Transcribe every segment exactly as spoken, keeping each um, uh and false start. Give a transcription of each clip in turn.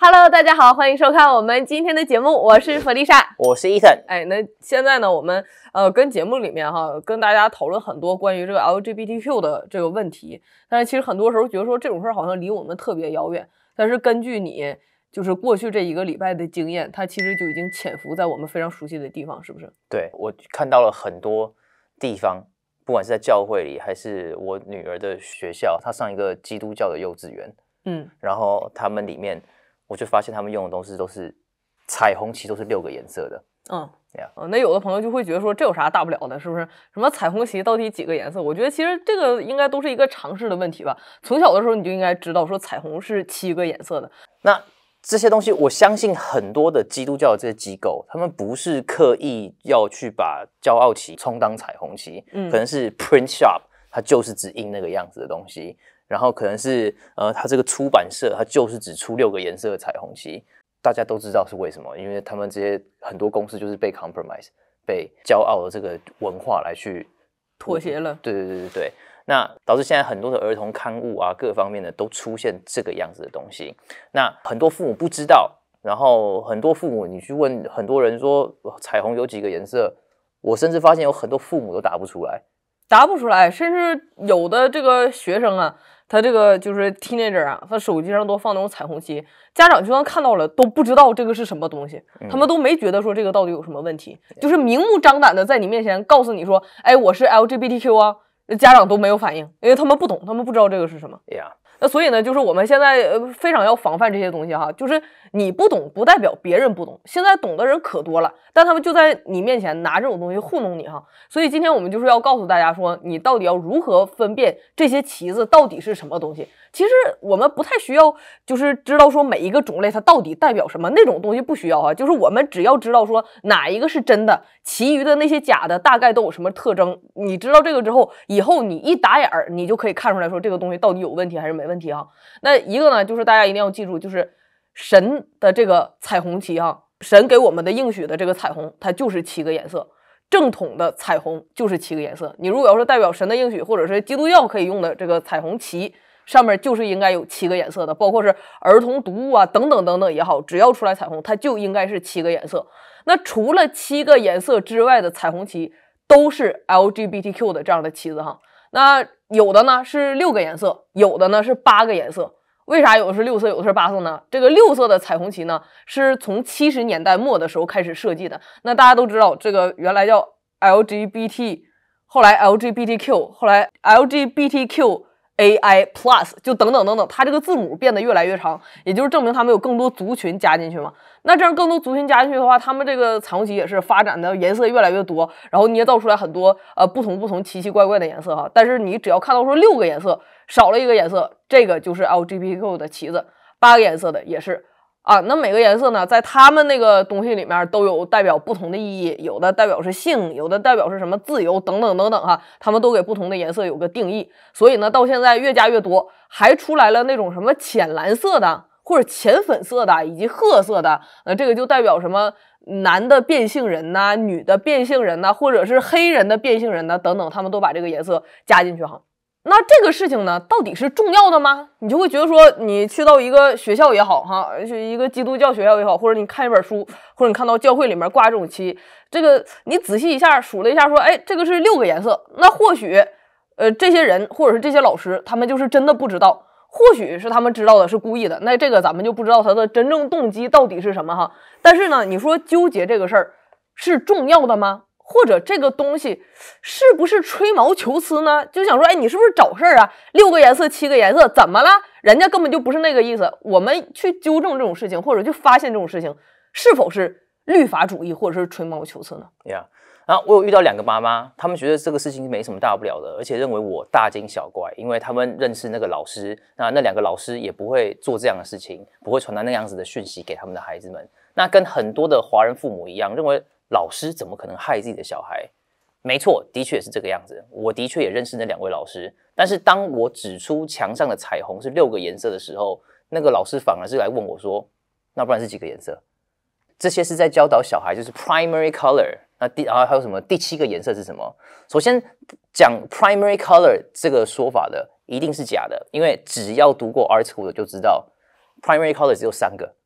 Hello， 大家好，欢迎收看我们今天的节目，我是弗丽莎， 我是 Ethan。 哎，那现在呢，我们呃跟节目里面哈，跟大家讨论很多关于这个 L G B T Q 的这个问题，但是其实很多时候觉得说这种事儿好像离我们特别遥远，但是根据你就是过去这一个礼拜的经验，它其实就已经潜伏在我们非常熟悉的地方，是不是？ 对，我看到了很多地方，不管是在教会里，还是我女儿的学校，她上一个基督教的幼稚园， 嗯， 然后他们里面，我就发现他们用的东西都是彩虹旗，都是六个颜色的。 嗯， yeah. 嗯，那有的朋友就会觉得说这有啥大不了的，是不是？什么彩虹旗到底几个颜色？我觉得其实这个应该都是一个常识的问题吧。从小的时候你就应该知道说彩虹是七个颜色的。 那这些东西，我相信很多的基督教的这些机构，他们不是刻意要去把骄傲旗充当彩虹旗，嗯，可能是 print shop 它就是只印那个样子的东西，然后可能是呃，它这个出版社它就是只出六个颜色的彩虹旗。大家都知道是为什么，因为他们这些很多公司就是被 compromise， 被骄傲的这个文化来去妥协了。 对对对对对，那导致现在很多的儿童刊物啊，各方面的都出现这个样子的东西。那很多父母不知道，然后很多父母你去问很多人说彩虹有几个颜色，我甚至发现有很多父母都答不出来， 答不出来，甚至有的这个学生啊，他这个就是 teenager 啊，他手机上都放那种彩虹旗，家长就算看到了都不知道这个是什么东西，他们都没觉得说这个到底有什么问题，嗯、就是明目张胆的在你面前告诉你说，哎，我是 L G B T Q 啊，家长都没有反应，因为他们不懂，他们不知道这个是什么。 Yeah. 那所以呢，就是我们现在呃非常要防范这些东西哈，就是你不懂不代表别人不懂，现在懂的人可多了，但他们就在你面前拿这种东西糊弄你哈。所以今天我们就是要告诉大家说，你到底要如何分辨这些旗子到底是什么东西。其实我们不太需要就是知道说每一个种类它到底代表什么，那种东西不需要啊，就是我们只要知道说哪一个是真的，其余的那些假的大概都有什么特征。你知道这个之后，以后你一打眼儿你就可以看出来说这个东西到底有问题还是没问题啊。那一个呢，就是大家一定要记住，就是神的这个彩虹旗啊，神给我们的应许的这个彩虹，它就是七个颜色。正统的彩虹就是七个颜色。你如果要是代表神的应许，或者是基督教可以用的这个彩虹旗，上面就是应该有七个颜色的，包括是儿童读物啊等等等等也好，只要出来彩虹，它就应该是七个颜色。那除了七个颜色之外的彩虹旗，都是 L G B T Q 的这样的旗子哈。那有的呢是六个颜色，有的呢是八个颜色。为啥有的是六色，有的是八色呢？这个六色的彩虹旗呢，是从七十年代末的时候开始设计的。那大家都知道，这个原来叫 L G B T， 后来 L G B T Q， 后来 L G B T Q A I Plus， 就等等等等，它这个字母变得越来越长，也就是证明他们有更多族群加进去嘛。那这样更多族群加进去的话，他们这个彩虹旗也是发展的颜色越来越多，然后捏造出来很多呃不同不同奇奇怪怪的颜色哈。但是你只要看到说六个颜色，少了一个颜色，这个就是 L G B T Q 的旗子，八个颜色的也是啊。那每个颜色呢，在他们那个东西里面都有代表不同的意义，有的代表是性，有的代表是什么自由等等等等哈，他们都给不同的颜色有个定义。所以呢，到现在越加越多，还出来了那种什么浅蓝色的，或者浅粉色的，以及褐色的，呃，这个就代表什么男的变性人呐、啊，女的变性人呐、啊，或者是黑人的变性人呐、啊、等等，他们都把这个颜色加进去哈。那这个事情呢，到底是重要的吗？你就会觉得说，你去到一个学校也好，哈，一个基督教学校也好，或者你看一本书，或者你看到教会里面挂这种旗，这个你仔细一下数了一下，说，哎，这个是六个颜色，那或许，呃，这些人或者是这些老师，他们就是真的不知道，或许是他们知道的，是故意的，那这个咱们就不知道他的真正动机到底是什么哈。但是呢，你说纠结这个事儿是重要的吗？或者这个东西是不是吹毛求疵呢？就想说，哎，你是不是找事儿啊？六个颜色，七个颜色，怎么了？人家根本就不是那个意思。我们去纠正这种事情，或者去发现这种事情，是否是律法主义，或者是吹毛求疵呢？ Yeah， 然后我有遇到两个妈妈，他们觉得这个事情没什么大不了的，而且认为我大惊小怪，因为他们认识那个老师，那那两个老师也不会做这样的事情，不会传达那样子的讯息给他们的孩子们。那跟很多的华人父母一样，认为老师怎么可能害自己的小孩？没错，的确是这个样子。我的确也认识那两位老师，但是当我指出墙上的彩虹是六个颜色的时候，那个老师反而是来问我说：“那不然是几个颜色？”这些是在教导小孩，就是 primary color。那第然后还有什么？第七个颜色是什么？首先讲 primary color 这个说法的一定是假的，因为只要读过 art school 的就知道 primary color 只有三个。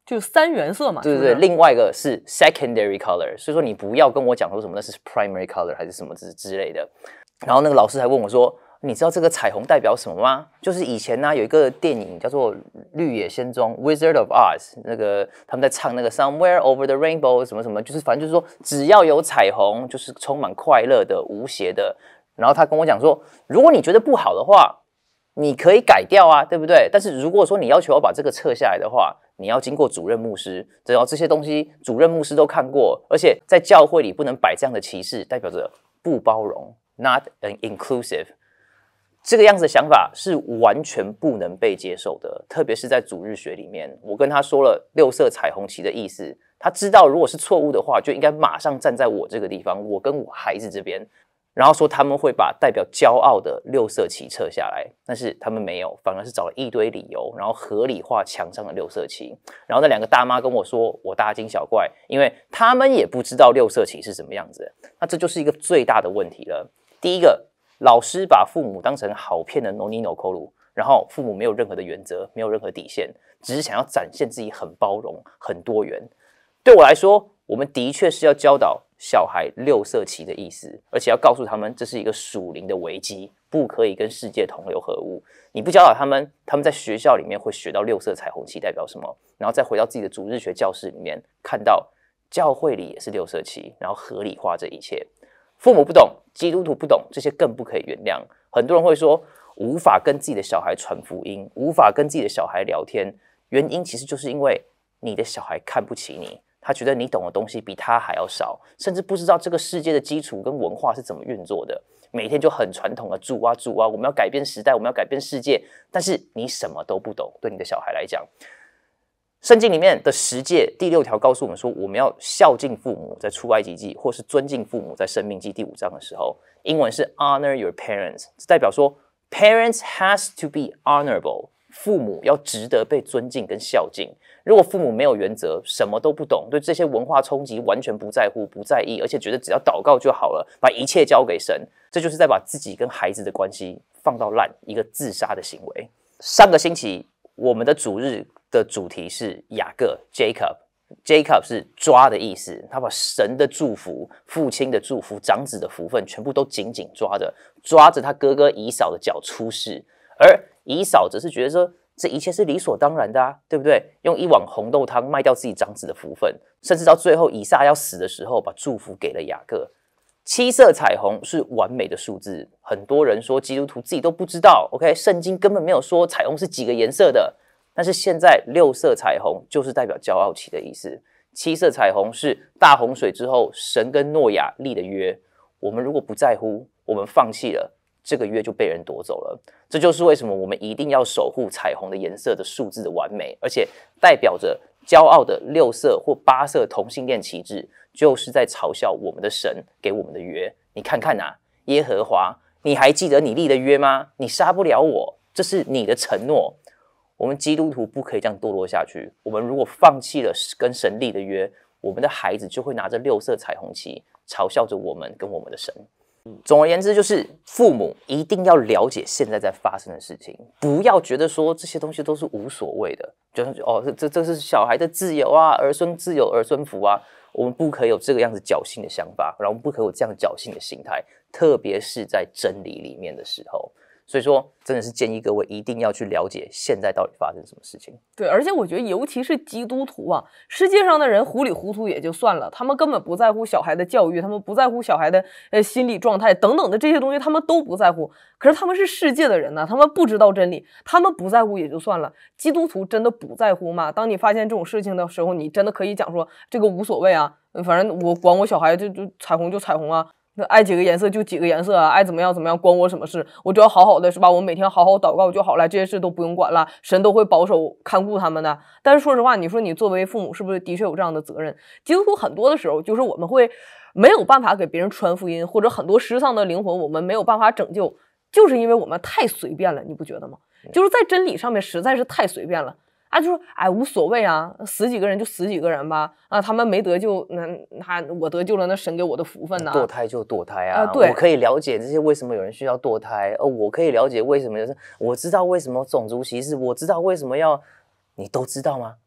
就三原色嘛。 对对对，另外一个是 secondary color， 所以说你不要跟我讲说什么那是 primary color 还是什么之之类的。然后那个老师还问我说，你知道这个彩虹代表什么吗？就是以前呢、啊、有一个电影叫做《绿野仙踪》（Wizard of Oz）， 那个他们在唱那个 Somewhere Over the Rainbow 什么什么，就是反正就是说只要有彩虹，就是充满快乐的、无邪的。然后他跟我讲说，如果你觉得不好的话，你可以改掉啊，对不对？但是如果说你要求要把这个撤下来的话，你要经过主任牧师，只要这些东西主任牧师都看过，而且在教会里不能摆这样的旗帜，代表着不包容 ，not inclusive。这个样子的想法是完全不能被接受的，特别是在主日学里面。我跟他说了六色彩虹旗的意思，他知道如果是错误的话，就应该马上站在我这个地方，我跟我孩子这边。然后说他们会把代表骄傲的六色旗撤下来，但是他们没有，反而是找了一堆理由，然后合理化墙上的六色旗。然后那两个大妈跟我说，我大惊小怪，因为他们也不知道六色旗是什么样子的。那这就是一个最大的问题了。第一个，老师把父母当成好骗的 no ni no kolu， 然后父母没有任何的原则，没有任何底线，只是想要展现自己很包容、很多元。对我来说，我们的确是要教导小孩六色旗的意思，而且要告诉他们这是一个属灵的危机，不可以跟世界同流合污。你不教导他们，他们在学校里面会学到六色彩虹旗代表什么，然后再回到自己的主日学教室里面，看到教会里也是六色旗，然后合理化这一切。父母不懂，基督徒不懂，这些更不可以原谅。很多人会说，无法跟自己的小孩传福音，无法跟自己的小孩聊天，原因其实就是因为你的小孩看不起你。他觉得你懂的东西比他还要少，甚至不知道这个世界的基础跟文化是怎么运作的。每天就很传统的主啊主啊，我们要改变时代，我们要改变世界，但是你什么都不懂。对你的小孩来讲，圣经里面的十诫第六条告诉我们说，我们要孝敬父母，在出埃及记，或是尊敬父母，在申命记第五章的时候，英文是 honor your parents， 这代表说 parents has to be honorable， 父母要值得被尊敬跟孝敬。如果父母没有原则，什么都不懂，对这些文化冲击完全不在乎、不在意，而且觉得只要祷告就好了，把一切交给神，这就是在把自己跟孩子的关系放到烂，一个自杀的行为。上个星期我们的主日的主题是雅各 Jacob，Jacob 是抓的意思，他把神的祝福、父亲的祝福、长子的福分全部都紧紧抓着，抓着他哥哥以扫的脚出世，而以扫则是觉得说，这一切是理所当然的啊，对不对？用一碗红豆汤卖掉自己长子的福分，甚至到最后以撒要死的时候，把祝福给了雅各。七色彩虹是完美的数字，很多人说基督徒自己都不知道 ，OK， 圣经根本没有说彩虹是几个颜色的。但是现在六色彩虹就是代表骄傲旗的意思，七色彩虹是大洪水之后神跟诺亚立的约，我们如果不在乎，我们放弃了，这个约就被人夺走了。这就是为什么我们一定要守护彩虹的颜色的数字的完美，而且代表着骄傲的六色或八色同性恋旗帜，就是在嘲笑我们的神给我们的约。你看看啊，耶和华，你还记得你立的约吗？你杀不了我，这是你的承诺。我们基督徒不可以这样堕落下去。我们如果放弃了跟神立的约，我们的孩子就会拿着六色彩虹旗嘲笑着我们跟我们的神。总而言之，就是父母一定要了解现在在发生的事情，不要觉得说这些东西都是无所谓的，就是哦，这这是小孩的自由啊，儿孙自有儿孙福啊。我们不可以有这个样子侥幸的想法，然后不可以有这样侥幸的心态，特别是在真理里面的时候。所以说，真的是建议各位一定要去了解现在到底发生什么事情。 对，而且我觉得，尤其是基督徒啊，世界上的人糊里糊涂也就算了，他们根本不在乎小孩的教育，他们不在乎小孩的呃心理状态等等的这些东西，他们都不在乎。可是他们是世界的人呢、啊，他们不知道真理，他们不在乎也就算了。基督徒真的不在乎吗？当你发现这种事情的时候，你真的可以讲说这个无所谓啊，反正我管我小孩就就彩虹就彩虹啊。爱几个颜色就几个颜色啊，爱怎么样怎么样，关我什么事？我只要好好的是吧？我每天好好祷告就好了，这些事都不用管了，神都会保守看顾他们的。但是说实话，你说你作为父母是不是的确有这样的责任？基督徒很多的时候就是我们会没有办法给别人传福音，或者很多失丧的灵魂我们没有办法拯救，就是因为我们太随便了，你不觉得吗？就是在真理上面实在是太随便了。啊，就说哎，无所谓啊，死几个人就死几个人吧。啊，他们没得救，那他我得救了，那神给我的福分呐、啊。 堕胎就堕胎啊， 啊对， 我可以了解这些为什么有人需要堕胎，哦，我可以了解为什么有，我知道为什么种族歧视，我知道为什么要，你都知道吗？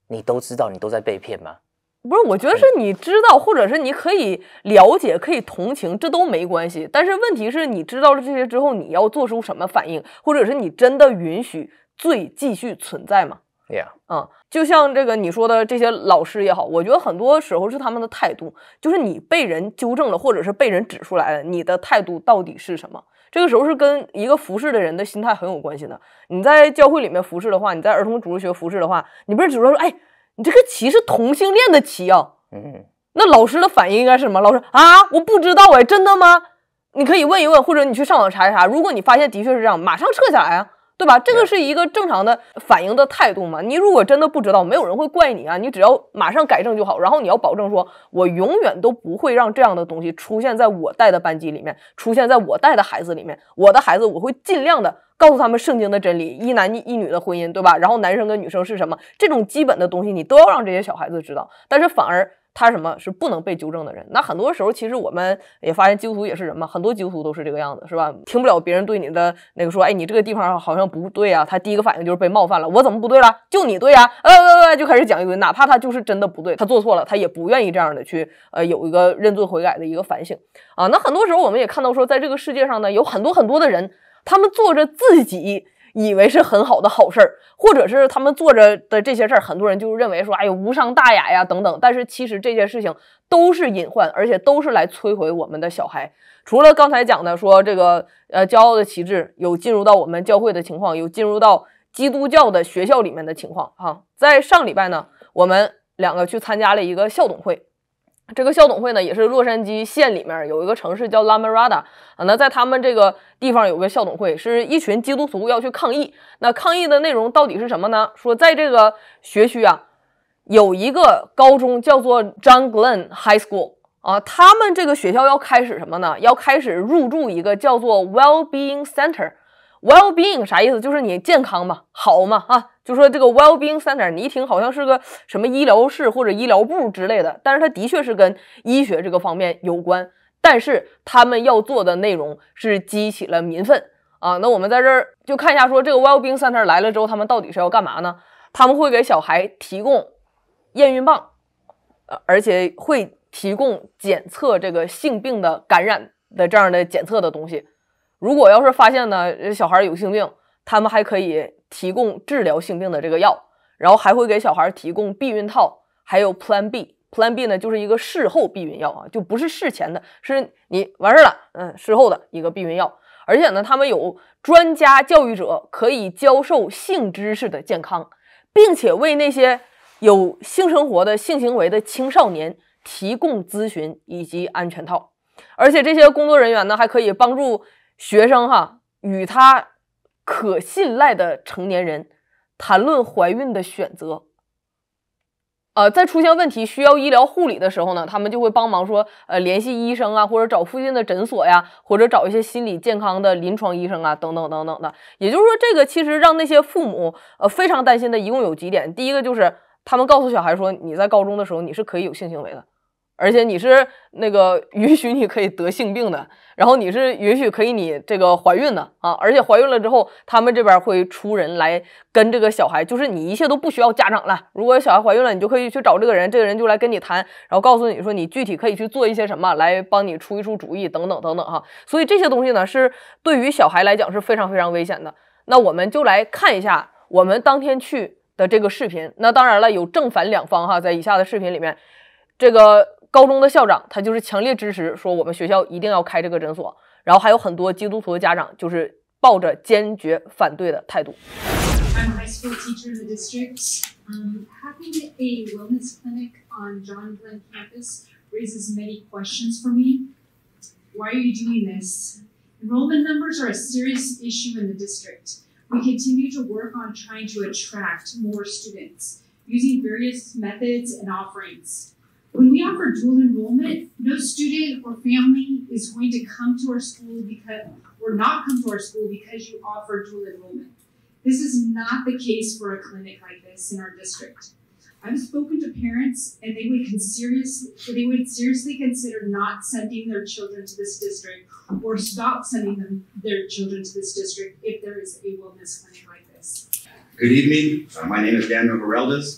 你都知道，你都在被骗吗？ 不是，我觉得是你知道，或者是你可以了解，可以同情，这都没关系。但是问题是你知道了这些之后，你要做出什么反应，或者是你真的允许罪继续存在吗？ Yeah， 嗯，就像这个你说的这些老师也好，我觉得很多时候是他们的态度，就是你被人纠正了，或者是被人指出来了，你的态度到底是什么？这个时候是跟一个服侍的人的心态很有关系的。你在教会里面服侍的话，你在儿童主日学服侍的话，你不是指出说，哎，你这个旗是同性恋的旗啊，嗯，那老师的反应应该是什么？老师啊，我不知道哎，真的吗？你可以问一问，或者你去上网查一查。如果你发现的确是这样，马上撤下来啊，对吧？这个是一个正常的反应的态度嘛。你如果真的不知道，没有人会怪你啊，你只要马上改正就好。然后你要保证说，我永远都不会让这样的东西出现在我带的班级里面，出现在我带的孩子里面。我的孩子，我会尽量的告诉他们圣经的真理，一男一女的婚姻，对吧？然后男生跟女生是什么，这种基本的东西你都要让这些小孩子知道。但是反而他什么是不能被纠正的人。那很多时候其实我们也发现基督徒也是人嘛，很多基督徒都是这个样子，是吧？听不了别人对你的那个说，哎，你这个地方好像不对啊，他第一个反应就是被冒犯了，我怎么不对了？就你对啊，呃呃呃，就开始讲一堆，哪怕他就是真的不对，他做错了，他也不愿意这样的去呃有一个认罪悔改的一个反省啊。那很多时候我们也看到说，在这个世界上呢，有很多很多的人，他们做着自己以为是很好的好事儿，或者是他们做着的这些事儿，很多人就认为说，哎呦，无伤大雅呀等等。但是其实这些事情都是隐患，而且都是来摧毁我们的小孩。除了刚才讲的说这个呃骄傲的旗帜有进入到我们教会的情况，有进入到基督教的学校里面的情况哈。在上礼拜呢，我们两个去参加了一个校董会。这个校董会呢，也是洛杉矶县里面有一个城市叫拉梅拉达啊。那在他们这个地方有个校董会，是一群基督徒要去抗议。那抗议的内容到底是什么呢？说在这个学区啊，有一个高中叫做 John Glenn High School 啊，他们这个学校要开始什么呢？要开始入驻一个叫做 Well-being Center。Well-being 啥意思？就是你健康嘛，好嘛啊。就说这个 Well-being Center， 你一听好像是个什么医疗室或者医疗部之类的，但是它的确是跟医学这个方面有关。但是他们要做的内容是激起了民愤啊。那我们在这儿就看一下，说这个 Well-being Center 来了之后，他们到底是要干嘛呢？他们会给小孩提供验孕棒，呃，而且会提供检测这个性病的感染的这样的检测的东西。如果要是发现呢小孩有性病，他们还可以提供治疗性病的这个药，然后还会给小孩提供避孕套，还有 Plan B。Plan B 呢，就是一个事后避孕药啊，就不是事前的，是你完事了，嗯，事后的一个避孕药。而且呢，他们有专家教育者可以教授性知识的健康，并且为那些有性生活的性行为的青少年提供咨询以及安全套。而且这些工作人员呢，还可以帮助学生哈与他可信赖的成年人谈论怀孕的选择。呃，在出现问题需要医疗护理的时候呢，他们就会帮忙说，呃，联系医生啊，或者找附近的诊所呀，或者找一些心理健康的临床医生啊，等等等等的。也就是说，这个其实让那些父母呃非常担心的一共有几点。第一个就是他们告诉小孩说，你在高中的时候你是可以有性行为的，而且你是那个允许你可以得性病的，然后你是允许可以你这个怀孕的啊，而且怀孕了之后，他们这边会出人来跟这个小孩，就是你一切都不需要家长了。如果小孩怀孕了，你就可以去找这个人，这个人就来跟你谈，然后告诉你说你具体可以去做一些什么，来帮你出一出主意等等等等哈。所以这些东西呢，是对于小孩来讲是非常非常危险的。那我们就来看一下我们当天去的这个视频。那当然了，有正反两方哈，在以下的视频里面，这个高中的校长他就是强烈支持说我们学校一定要开这个诊所，然后还有很多基督徒的家长就是抱着坚决反对的态度。 I'm a high school teacher in the district. Um, having a wellness clinic on John Glenn campus raises many questions for me. Why are you doing this? Enrollment numbers are a serious issue in the district. We continue to work on trying to attract more students using various methods and offerings. When we offer dual enrollment, no student or family is going to come to our school because, or not come to our school because you offer dual enrollment. This is not the case for a clinic like this in our district. I've spoken to parents and they would, seriously, they would seriously consider not sending their children to this district or stop sending them, their children to this district if there is a wellness clinic like this. Good evening. Uh, my name is Daniel Geraldes.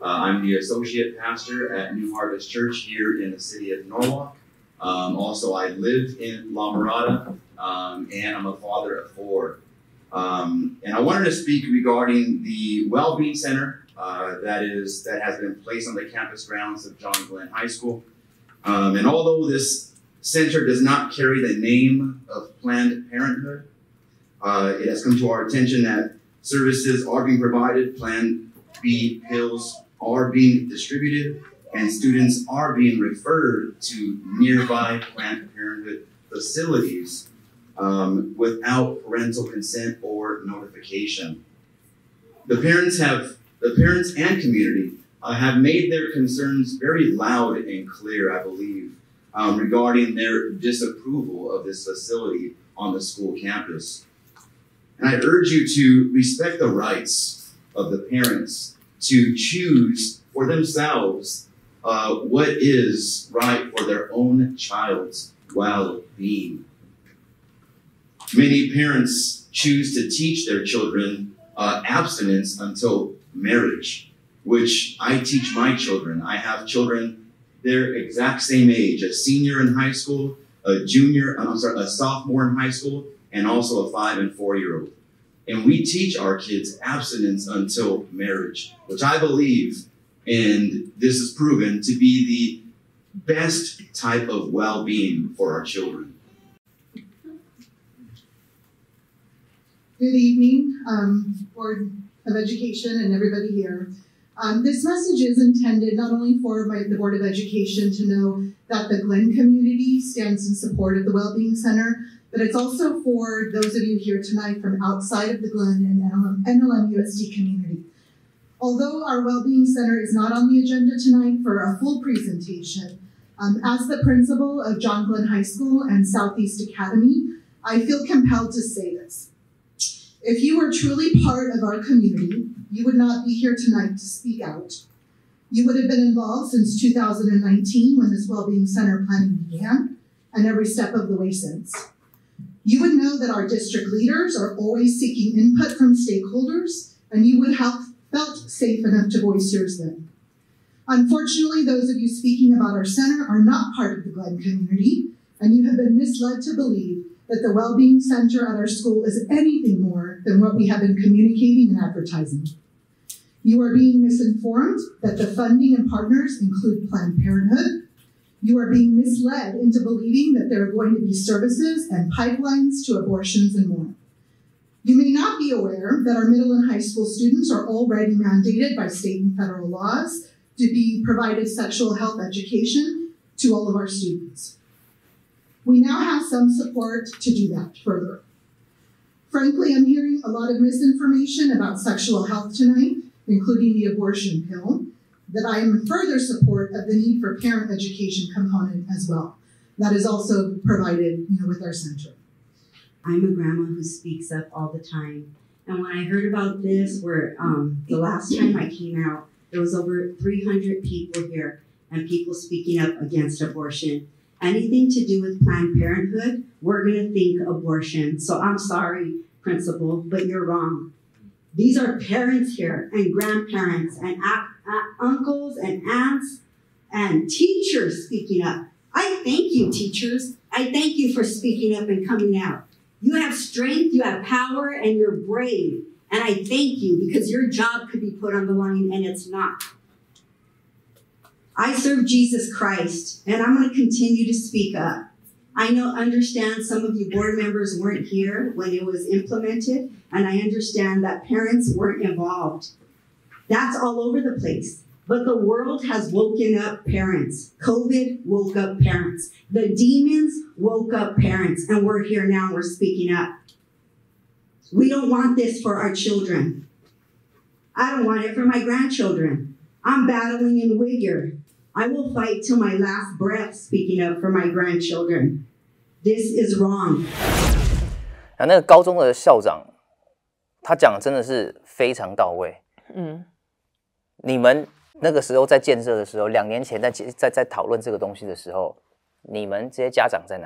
Uh, I'm the associate pastor at New Harvest Church here in the city of Norwalk. Um, also, I live in La Mirada, um, and I'm a father of four. Um, and I wanted to speak regarding the Wellbeing Center uh, that is that has been placed on the campus grounds of John Glenn High School. Um, and although this center does not carry the name of Planned Parenthood, uh, it has come to our attention that services are being provided, Plan B pills are being distributed, and students are being referred to nearby Planned Parenthood facilities um, without parental consent or notification. The parents have, the parents and community uh, have made their concerns very loud and clear, I believe, um, regarding their disapproval of this facility on the school campus. And I urge you to respect the rights of the parents to choose for themselves uh, what is right for their own child's well-being. Many parents choose to teach their children uh, abstinence until marriage, which I teach my children. I have children, they're exact same age, a senior in high school, a junior, I'm sorry, a sophomore in high school, and also a five and four-year-old. And we teach our kids abstinence until marriage, which I believe, and this is proven, to be the best type of well-being for our children. Good evening, um, Board of Education and everybody here. Um, this message is intended not only for my, the Board of Education to know that the Glenn community stands in support of the Wellbeing Center, but it's also for those of you here tonight from outside of the Glenn and N L M U S D community. Although our Wellbeing Center is not on the agenda tonight for a full presentation, um, as the principal of John Glenn High School and Southeast Academy, I feel compelled to say this. If you were truly part of our community, you would not be here tonight to speak out. You would have been involved since two thousand nineteen when this Wellbeing Center planning began, and every step of the way since. You would know that our district leaders are always seeking input from stakeholders, and you would have felt safe enough to voice yours then. Unfortunately, those of you speaking about our center are not part of the Glenn community, and you have been misled to believe that the Wellbeing Center at our school is anything more than what we have been communicating and advertising. You are being misinformed that the funding and partners include Planned Parenthood. You are being misled into believing that there are going to be services and pipelines to abortions and more. You may not be aware that our middle and high school students are already mandated by state and federal laws to be provided sexual health education to all of our students. We now have some support to do that further. Frankly, I'm hearing a lot of misinformation about sexual health tonight, including the abortion pill, that I am in further support of the need for parent education component as well. That is also provided, you know, with our center. I'm a grandma who speaks up all the time. And when I heard about this, where um, the last time I came out, there was over three hundred people here and people speaking up against abortion. Anything to do with Planned Parenthood, we're gonna think abortion. So I'm sorry, principal, but you're wrong. These are parents here and grandparents and uncles and aunts and teachers speaking up. I thank you, teachers. I thank you for speaking up and coming out. You have strength, you have power, and you're brave. And I thank you because your job could be put on the line and it's not. I serve Jesus Christ, and I'm going to continue to speak up. I know, understand some of you board members weren't here when it was implemented, and I understand that parents weren't involved. That's all over the place. But the world has woken up parents. COVID woke up parents. The demons woke up parents, and we're here now, we're speaking up. We don't want this for our children. I don't want it for my grandchildren. I'm battling in Whittier. I will fight till my last breath, speaking up for my grandchildren. This is wrong. 那那个高中的校长，他讲的真的是非常到位。嗯，你们那个时候在建设的时候，两年前在在在讨论这个东西的时候，你们这些家长在哪里？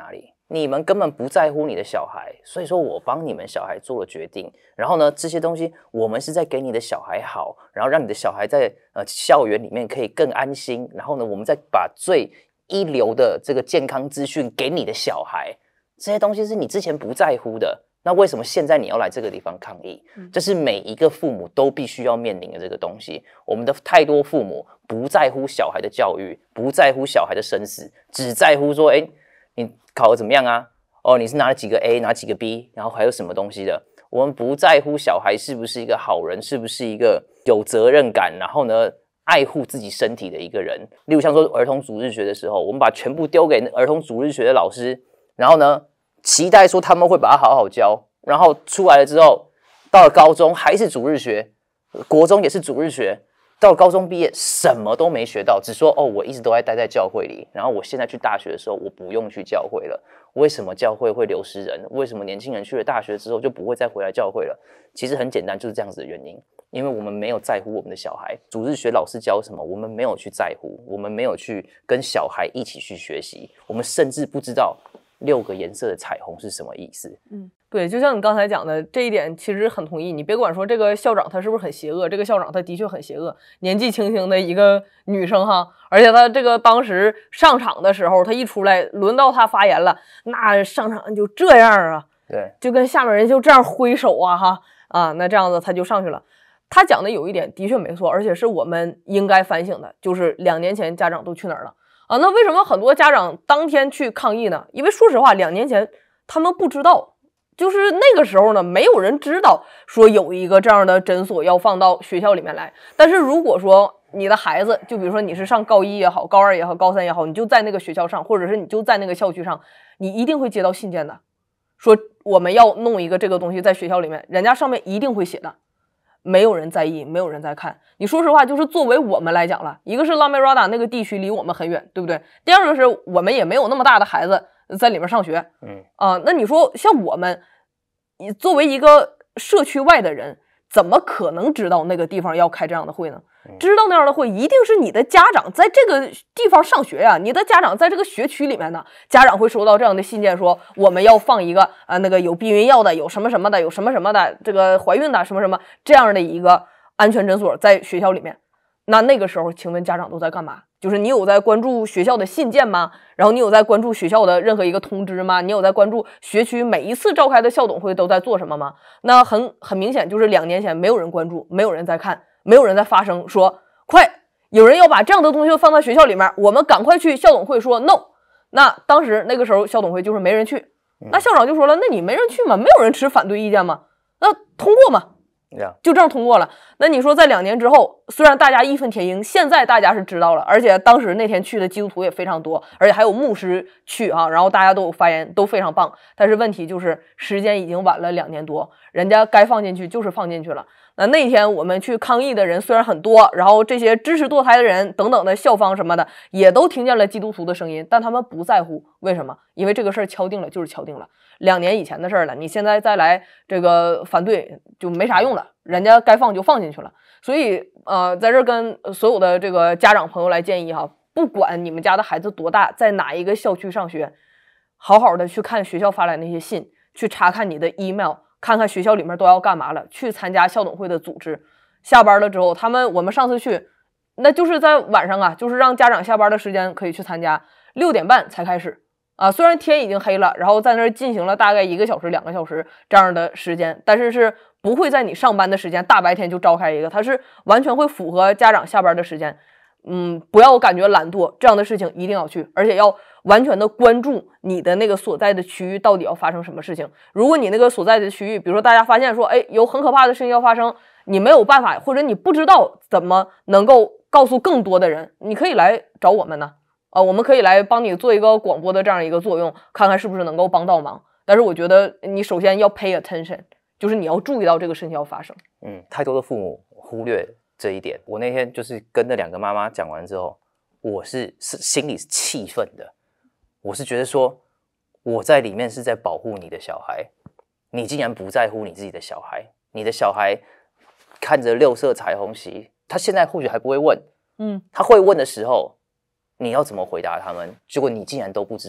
你们根本不在乎你的小孩，所以说我帮你们小孩做了决定。然后呢，这些东西我们是在给你的小孩好，然后让你的小孩在呃校园里面可以更安心。然后呢，我们再把最一流的这个健康资讯给你的小孩，这些东西是你之前不在乎的。那为什么现在你要来这个地方抗议？这是每一个父母都必须要面临的这个东西。我们的太多父母不在乎小孩的教育，不在乎小孩的生死，只在乎说，哎，你考得怎么样啊？哦，你是拿了几个 A， 拿几个 B， 然后还有什么东西的？我们不在乎小孩是不是一个好人，是不是一个有责任感，然后呢，爱护自己身体的一个人。例如像说儿童主日学的时候，我们把全部丢给儿童主日学的老师，然后呢，期待说他们会把它好好教，然后出来了之后，到了高中还是主日学，国中也是主日学，到了高中毕业什么都没学到，只说哦，我一直都在待在教会里，然后我现在去大学的时候，我不用去教会了。为什么教会会流失人？为什么年轻人去了大学之后就不会再回来教会了？其实很简单，就是这样子的原因。因为我们没有在乎我们的小孩，主日学老师教什么，我们没有去在乎，我们没有去跟小孩一起去学习，我们甚至不知道六个颜色的彩虹是什么意思。 嗯，对，就像你刚才讲的这一点，其实很同意。你别管说这个校长他是不是很邪恶，这个校长他的确很邪恶，年纪轻轻的一个女生哈，而且他这个当时上场的时候，他一出来轮到他发言了，那上场就这样啊， 对， 就跟下面人就这样挥手啊哈啊，那这样子他就上去了。他讲的有一点的确没错，而且是我们应该反省的，就是两年前家长都去哪儿了啊？那为什么很多家长当天去抗议呢？因为说实话，两年前他们不知道，就是那个时候呢，没有人知道说有一个这样的诊所要放到学校里面来。但是如果说你的孩子，就比如说你是上高一也好，高二也好，高三也好，你就在那个学校上，或者是你就在那个校区上，你一定会接到信件的，说我们要弄一个这个东西在学校里面，人家上面一定会写的。没有人在意，没有人在看。你说实话，就是作为我们来讲了，一个是拉梅拉达那个地区离我们很远，对不对？第二个是我们也没有那么大的孩子在里面上学， 嗯啊，那你说像我们，你作为一个社区外的人，怎么可能知道那个地方要开这样的会呢？知道那样的会，一定是你的家长在这个地方上学呀、啊，你的家长在这个学区里面呢，家长会收到这样的信件说，我们要放一个啊、呃、那个有避孕药的，有什么什么的，有什么什么的，这个怀孕的什么什么这样的一个安全诊所在学校里面。那那个时候，请问家长都在干嘛？就是你有在关注学校的信件吗？然后你有在关注学校的任何一个通知吗？你有在关注学区每一次召开的校董会都在做什么吗？那很很明显，就是两年前没有人关注，没有人在看。没有人在发声说快，有人要把这样的东西放在学校里面，我们赶快去校董会说 no。 那当时那个时候校董会就是没人去，那校长就说了，那你没人去嘛，没有人持反对意见嘛，那通过嘛，就这样通过了。那你说在两年之后，虽然大家义愤填膺，现在大家是知道了，而且当时那天去的基督徒也非常多，而且还有牧师去啊，然后大家都有发言，都非常棒。但是问题就是时间已经晚了两年多，人家该放进去就是放进去了。那那天我们去抗议的人虽然很多，然后这些支持堕胎的人等等的校方什么的也都听见了基督徒的声音，但他们不在乎。为什么？因为这个事儿敲定了就是敲定了，两年以前的事儿了，你现在再来这个反对就没啥用了，人家该放就放进去了。所以呃，在这儿跟所有的这个家长朋友来建议哈，不管你们家的孩子多大，在哪一个校区上学，好好的去看学校发来那些信，去查看你的 email，看看学校里面都要干嘛了，去参加校董会的组织。下班了之后，他们我们上次去，那就是在晚上啊，就是让家长下班的时间可以去参加，六点半才开始啊。虽然天已经黑了，然后在那儿进行了大概一个小时、两个小时这样的时间，但是是不会在你上班的时间大白天就召开一个，它是完全会符合家长下班的时间。嗯，不要感觉懒惰，这样的事情一定要去，而且要完全的关注你的那个所在的区域到底要发生什么事情。如果你那个所在的区域，比如说大家发现说，哎，有很可怕的事情要发生，你没有办法，或者你不知道怎么能够告诉更多的人，你可以来找我们呢，啊、呃，我们可以来帮你做一个广播的这样一个作用，看看是不是能够帮到忙。但是我觉得你首先要 pay attention， 就是你要注意到这个事情要发生。 嗯，太多的父母忽略这一点。我那天就是跟那两个妈妈讲完之后，我是是心里是气愤的。我是觉得说，我在里面是在保护你的小孩，你竟然不在乎你自己的小孩。你的小孩看着六色彩虹旗，他现在或许还不会问，嗯，他会问的时候，你要怎么回答他们？结果你竟然都不知道，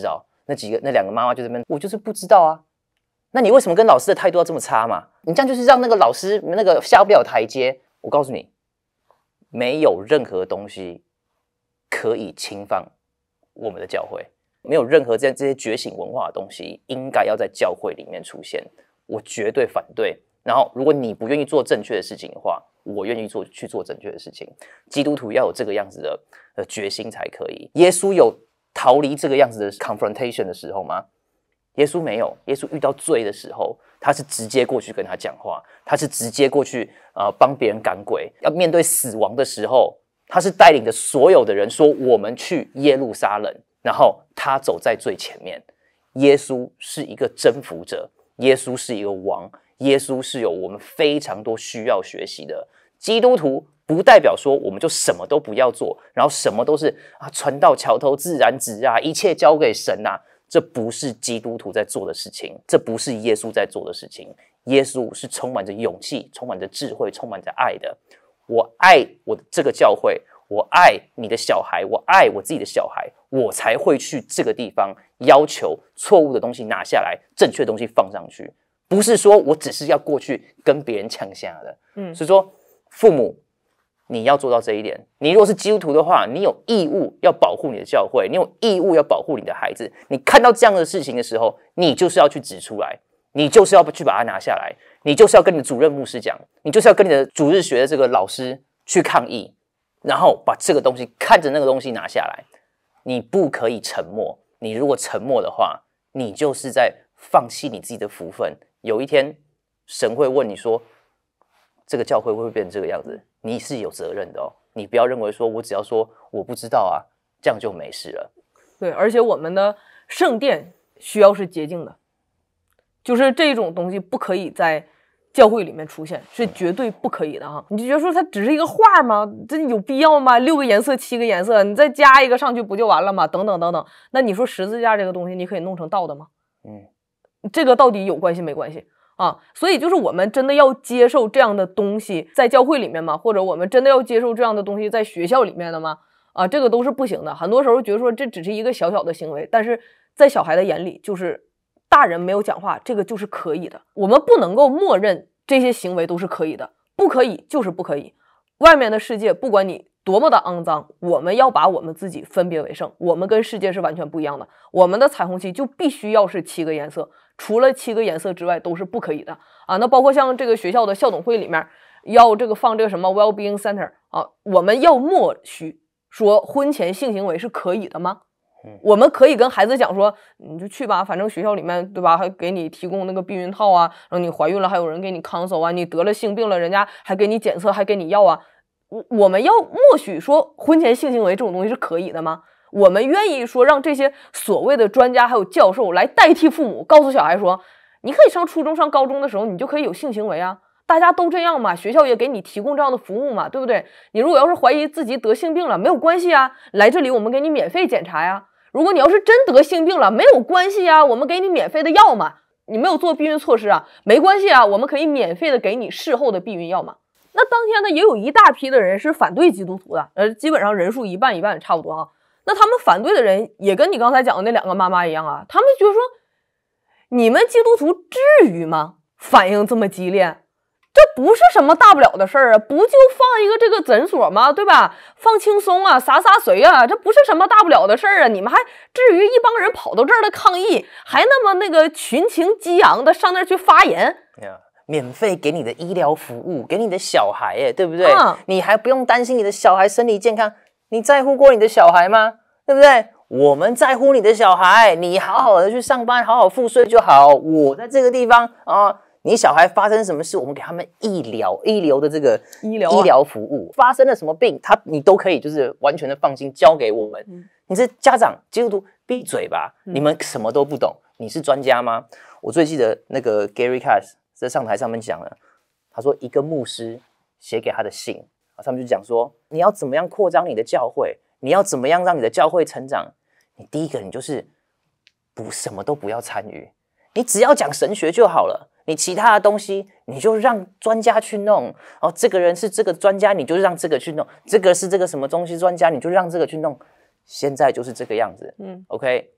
那几个那两个妈妈就在那边，我就是不知道啊。那你为什么跟老师的态度要这么差嘛？你这样就是让那个老师那个下不了台阶。我告诉你，没有任何东西可以侵犯我们的教会，没有任何这这些觉醒文化的东西应该要在教会里面出现。我绝对反对。然后，如果你不愿意做正确的事情的话，我愿意做去做正确的事情。基督徒要有这个样子的呃决心才可以。耶稣有逃离这个样子的 confrontation 的时候吗？耶稣没有。耶稣遇到罪的时候，他是直接过去跟他讲话，他是直接过去呃帮别人赶鬼。要面对死亡的时候，他是带领着所有的人说：“我们去耶路撒冷。”然后他走在最前面。耶稣是一个征服者，耶稣是一个王。耶稣是有我们非常多需要学习的。基督徒不代表说我们就什么都不要做，然后什么都是啊船到桥头自然直啊，一切交给神啊。这不是基督徒在做的事情，这不是耶稣在做的事情。耶稣是充满着勇气，充满着智慧，充满着爱的。我爱我的这个教会，我爱你的小孩，我爱我自己的小孩，我才会去这个地方要求错误的东西拿下来，正确的东西放上去。不是说我只是要过去跟别人呛下的，嗯，所以说父母你要做到这一点。你如果是基督徒的话，你有义务要保护你的教会，你有义务要保护你的孩子。你看到这样的事情的时候，你就是要去指出来，你就是要去把它拿下来，你就是要跟你的主任牧师讲，你就是要跟你的主日学的这个老师去抗议，然后把这个东西看着那个东西拿下来。你不可以沉默，你如果沉默的话，你就是在放弃你自己的福分。有一天神会问你说，这个教会会不会变成这个样子？你是有责任的哦。你不要认为说我只要说我不知道啊，这样就没事了。 对，而且我们的圣殿需要是洁净的，就是这种东西不可以在教会里面出现，是绝对不可以的哈。你就觉得说它只是一个画吗？这有必要吗？六个颜色七个颜色，你再加一个上去不就完了吗？等等等等。那你说十字架这个东西你可以弄成道的吗？嗯，这个到底有关系没关系啊？所以就是我们真的要接受这样的东西在教会里面吗？或者我们真的要接受这样的东西在学校里面的吗？啊，这个都是不行的。很多时候觉得说这只是一个小小的行为，但是在小孩的眼里，就是大人没有讲话，这个就是可以的。我们不能够默认这些行为都是可以的，不可以就是不可以。外面的世界不管你多么的肮脏，我们要把我们自己分别为圣，我们跟世界是完全不一样的。我们的彩虹旗就必须要是七个颜色，除了七个颜色之外都是不可以的啊。那包括像这个学校的校董会里面要这个放这个什么 well-being center 啊，我们要默许说婚前性行为是可以的吗？我们可以跟孩子讲说，你就去吧，反正学校里面对吧，还给你提供那个避孕套啊，然后你怀孕了还有人给你 counsel 啊，你得了性病了人家还给你检测还给你药啊。我我们要默许说婚前性行为这种东西是可以的吗？我们愿意说让这些所谓的专家还有教授来代替父母，告诉小孩说，你可以上初中上高中的时候你就可以有性行为啊，大家都这样嘛，学校也给你提供这样的服务嘛，对不对？你如果要是怀疑自己得性病了，没有关系啊，来这里我们给你免费检查呀。如果你要是真得性病了，没有关系啊，我们给你免费的药嘛。你没有做避孕措施啊，没关系啊，我们可以免费的给你事后的避孕药嘛。那当天呢，也有一大批的人是反对基督徒的，呃，基本上人数一半一半差不多啊。那他们反对的人也跟你刚才讲的那两个妈妈一样啊，他们觉得说，你们基督徒至于吗？反应这么激烈？这不是什么大不了的事儿啊，不就放一个这个诊所吗？对吧？放轻松啊，洒洒水啊，这不是什么大不了的事儿啊！你们还至于一帮人跑到这儿来抗议，还那么那个群情激昂的上那儿去发言？ Yeah. 免费给你的医疗服务，给你的小孩，哎，对不对？嗯、你还不用担心你的小孩身体健康，你在乎过你的小孩吗？对不对？我们在乎你的小孩，你好好的去上班，好好付税就好。我在这个地方啊。你小孩发生什么事，我们给他们医疗医疗的这个医疗、啊、医疗服务，发生了什么病，他你都可以就是完全的放心交给我们。嗯、你是家长，基督徒闭嘴吧、嗯！你们什么都不懂，你是专家吗？我最记得那个 Gary Cass 在上台上面讲了，他说一个牧师写给他的信，上面就讲说你要怎么样扩张你的教会，你要怎么样让你的教会成长。你第一个你就是不什么都不要参与，你只要讲神学就好了。你其他的东西，你就让专家去弄。哦，这个人是这个专家，你就让这个去弄；这个是这个什么东西专家，你就让这个去弄。现在就是这个样子。嗯 ，OK。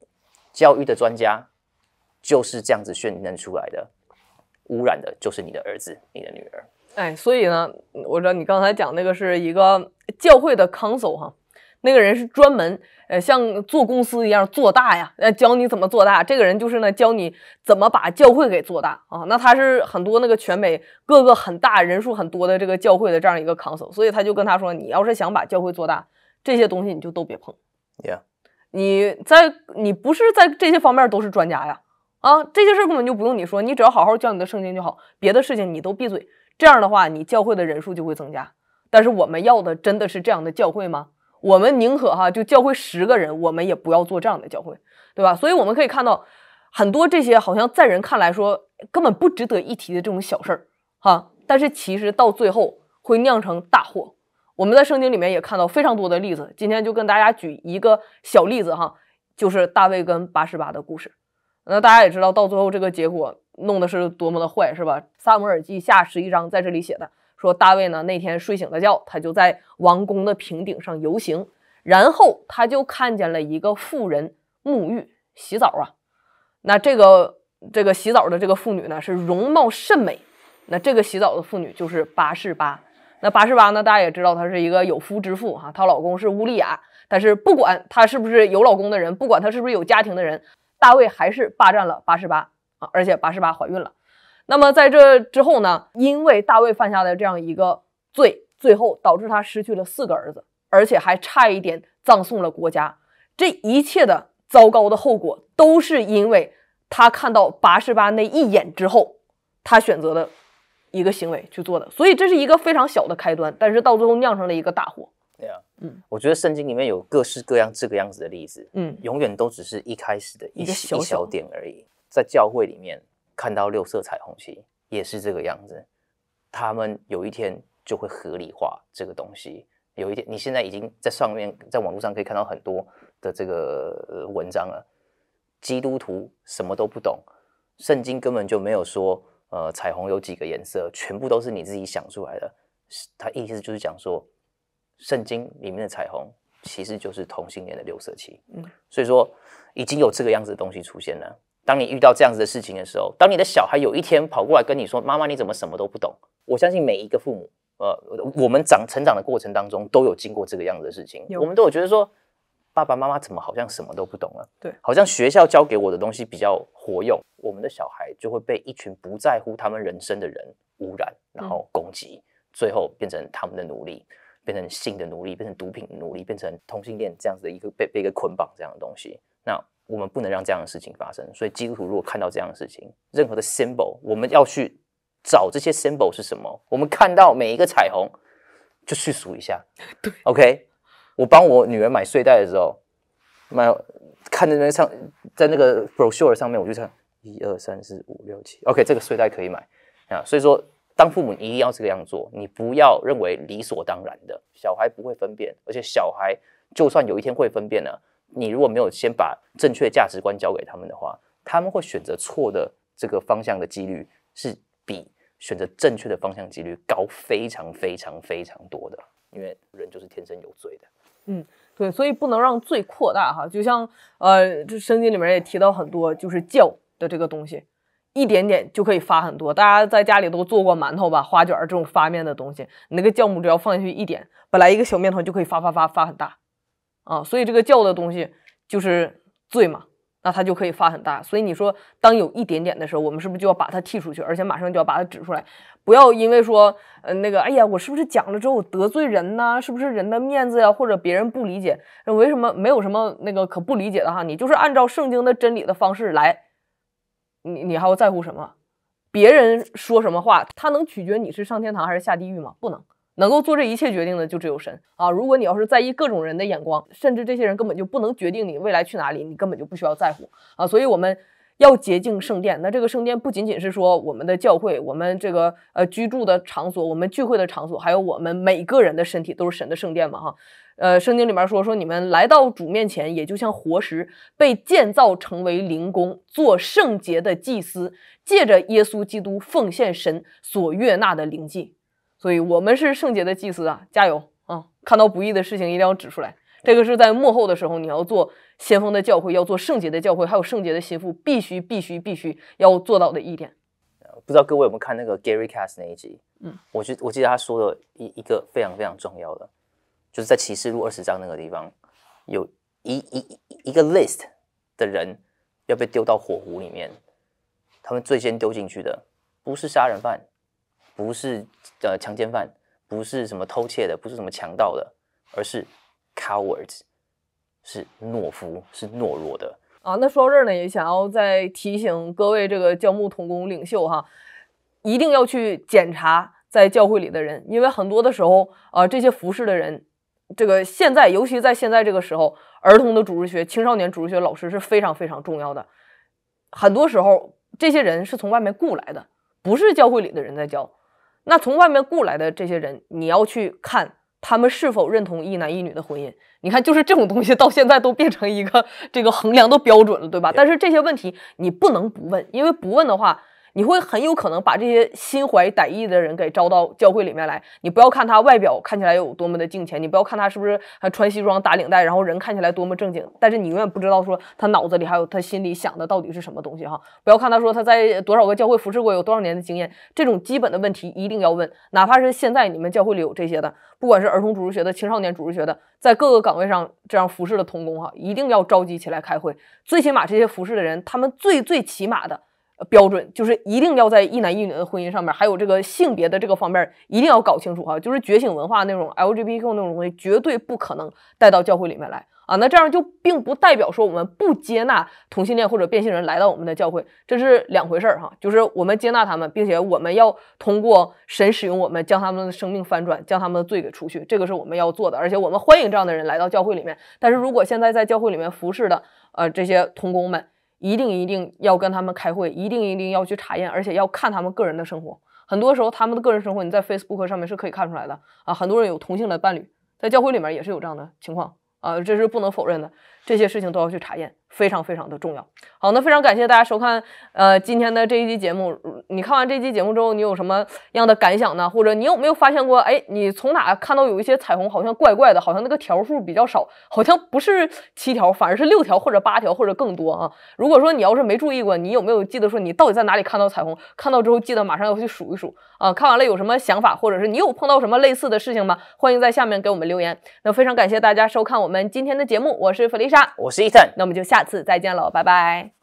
教育的专家就是这样子训练出来的，污染的就是你的儿子、你的女儿。 哎，所以呢，我知道你刚才讲那个是一个教会的 council 哈，那个人是专门呃像做公司一样做大呀，呃教你怎么做大。这个人就是呢教你怎么把教会给做大啊。那他是很多那个全美各个很大人数很多的这个教会的这样一个 council， 所以他就跟他说，你要是想把教会做大，这些东西你就都别碰。 Yeah， 你在你不是在这些方面都是专家呀，啊，这些事根本就不用你说，你只要好好教你的圣经就好，别的事情你都闭嘴。这样的话，你教会的人数就会增加。但是我们要的真的是这样的教会吗？我们宁可哈就教会十个人，我们也不要做这样的教会，对吧？所以我们可以看到很多这些好像在人看来说根本不值得一提的这种小事儿哈，但是其实到最后会酿成大祸。我们在圣经里面也看到非常多的例子，今天就跟大家举一个小例子哈，就是大卫跟八十八的故事。那大家也知道到最后这个结果弄的是多么的坏，是吧？撒母耳记下十一章在这里写的，说大卫呢那天睡醒了觉，他就在王宫的平顶上游行，然后他就看见了一个妇人沐浴洗澡啊。那这个这个洗澡的这个妇女呢是容貌甚美，那这个洗澡的妇女就是拔示巴。那拔示巴呢大家也知道她是一个有夫之妇哈，她老公是乌利亚，但是不管她是不是有老公的人，不管她是不是有家庭的人，大卫还是霸占了拔示巴啊，而且拔示巴怀孕了。那么在这之后呢，因为大卫犯下的这样一个罪，最后导致他失去了四个儿子，而且还差一点葬送了国家。这一切的糟糕的后果都是因为他看到拔示巴那一眼之后，他选择的一个行为去做的。所以这是一个非常小的开端，但是到最后酿成了一个大祸。 对啊， 嗯， 我觉得圣经里面有各式各样这个样子的例子， 嗯， 永远都只是一开始的一一个小小一小点而已。在教会里面看到六色彩虹旗也是这个样子，他们有一天就会合理化这个东西。有一天，你现在已经在上面，在网络上可以看到很多的这个、呃、文章了。基督徒什么都不懂，圣经根本就没有说，呃，彩虹有几个颜色，全部都是你自己想出来的。他意思就是讲说，圣经里面的彩虹其实就是同性恋的六色旗。嗯，所以说已经有这个样子的东西出现了。当你遇到这样子的事情的时候，当你的小孩有一天跑过来跟你说：“妈妈，你怎么什么都不懂？”我相信每一个父母，呃，我们长成长的过程当中都有经过这个样子的事情，我们都有觉得说，爸爸妈妈怎么好像什么都不懂了？对，好像学校教给我的东西比较活用，我们的小孩就会被一群不在乎他们人生的人污染，然后攻击，嗯、最后变成他们的奴隶，变成性的奴隶，变成毒品的奴隶，变成同性恋这样子的一个被被一个捆绑这样的东西。那我们不能让这样的事情发生，所以基督徒如果看到这样的事情，任何的 symbol， 我们要去找这些 symbol 是什么。我们看到每一个彩虹，就去数一下。对 ，OK。我帮我女儿买睡袋的时候，买看那边上在那个 brochure 上面，我就看一二三四五六七 ，OK， 这个睡袋可以买啊。所以说，当父母你一定要这个样做，你不要认为理所当然的，小孩不会分辨，而且小孩就算有一天会分辨了。你如果没有先把正确价值观交给他们的话，他们会选择错的这个方向的几率是比选择正确的方向几率高非常非常非常多的，因为人就是天生有罪的。 嗯，对，所以不能让罪扩大哈。就像呃，这圣经里面也提到很多，就是酵的这个东西，一点点就可以发很多。大家在家里都做过馒头吧、花卷这种发面的东西，你那个酵母只要放进去一点，本来一个小面团就可以发发发发很大。啊，所以这个酵的东西就是罪嘛，那它就可以发很大。所以你说当有一点点的时候，我们是不是就要把它剔出去，而且马上就要把它指出来？不要因为说呃那个哎呀我是不是讲了之后得罪人呢？是不是人的面子呀，或者别人不理解？为什么没有什么那个可不理解的哈？你就是按照圣经的真理的方式来，你你还要在乎什么？别人说什么话，它能取决你是上天堂还是下地狱吗？不能。能够做这一切决定的就只有神啊！如果你要是在意各种人的眼光，甚至这些人根本就不能决定你未来去哪里，你根本就不需要在乎啊！所以我们要洁净圣殿。那这个圣殿不仅仅是说我们的教会，我们这个呃居住的场所，我们聚会的场所，还有我们每个人的身体都是神的圣殿嘛哈。呃，圣经里面说说你们来到主面前，也就像活石被建造成为灵宫，做圣洁的祭司，借着耶稣基督奉献神所悦纳的灵祭。所以我们是圣洁的祭司啊，加油啊！看到不义的事情一定要指出来， 这个是在末后的时候，你要做先锋的教会，要做圣洁的教会，还有圣洁的心腹，必须必须必须要做到的一点。 不知道各位有没有看那个 Gary Cass 那一集？ 嗯， 我觉我记得他说了一一个非常非常重要的，就是在启示录二十章那个地方，有一一一个 list 的人要被丢到火湖里面，他们最先丢进去的不是杀人犯，不是呃强奸犯，不是什么偷窃的，不是什么强盗的，而是 cowards， 是懦夫，是懦弱的。 啊，那说到这儿呢，也想要再提醒各位这个教牧同工领袖哈，一定要去检查在教会里的人，因为很多的时候，呃，这些服侍的人，这个现在，尤其在现在这个时候，儿童的主日学、青少年主日学老师是非常非常重要的。很多时候，这些人是从外面雇来的，不是教会里的人在教。那从外面雇来的这些人，你要去看他们是否认同一男一女的婚姻。你看，就是这种东西到现在都变成一个这个衡量的标准了，对吧？但是这些问题你不能不问，因为不问的话，你会很有可能把这些心怀歹意的人给招到教会里面来。你不要看他外表看起来有多么的敬虔，你不要看他是不是还穿西装打领带，然后人看起来多么正经，但是你永远不知道说他脑子里还有他心里想的到底是什么东西哈。不要看他说他在多少个教会服侍过，有多少年的经验，这种基本的问题一定要问。哪怕是现在你们教会里有这些的，不管是儿童主日学的、青少年主日学的，在各个岗位上这样服侍的同工哈，一定要召集起来开会。最起码这些服侍的人，他们最最起码的标准就是一定要在一男一女的婚姻上面，还有这个性别的这个方面一定要搞清楚哈。就是觉醒文化那种 L G B T Q 那种东西，绝对不可能带到教会里面来啊。那这样就并不代表说我们不接纳同性恋或者变性人来到我们的教会，这是两回事儿哈。就是我们接纳他们，并且我们要通过神使用我们，将他们的生命翻转，将他们的罪给除去，这个是我们要做的。而且我们欢迎这样的人来到教会里面。但是如果现在在教会里面服侍的呃这些同工们，一定一定要跟他们开会，一定一定要去查验，而且要看他们个人的生活。很多时候他们的个人生活你在 Facebook 上面是可以看出来的啊。很多人有同性的伴侣，在教会里面也是有这样的情况啊，这是不能否认的。这些事情都要去查验，非常非常的重要。好，那非常感谢大家收看呃今天的这一期节目。你看完这期节目之后，你有什么样的感想呢？或者你有没有发现过，哎，你从哪看到有一些彩虹好像怪怪的，好像那个条数比较少，好像不是七条，反而是六条或者八条或者更多啊？如果说你要是没注意过，你有没有记得说你到底在哪里看到彩虹？看到之后记得马上要去数一数啊！看完了有什么想法，或者是你有碰到什么类似的事情吗？欢迎在下面给我们留言。那非常感谢大家收看我们今天的节目，我是弗丽莎， 我是伊森。 那我们就下次再见了，拜拜。